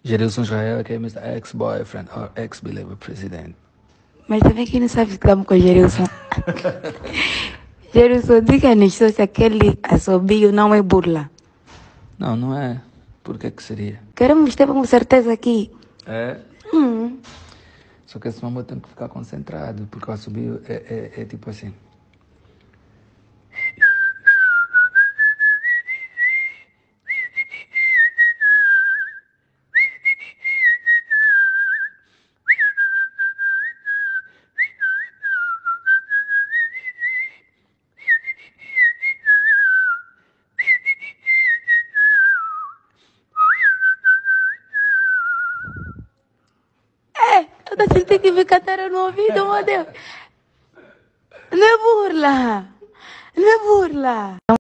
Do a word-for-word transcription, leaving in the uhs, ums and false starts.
Gerilson Insrael, que é mister Ex-Boyfriend or Ex-Believer President. Mas também quem não sabe que estamos com o Gerilson. Gerilson, diga-nos se aquele assobio não é burla. Não, não é. Por que que seria? Queremos ter com certeza aqui. É? Hum. Só que esse mamãe tem que ficar concentrado, porque o assobio é, é, é tipo assim. Eu tô sentindo que me cantaram no ouvido, meu Deus. Não é burla. Não é burla.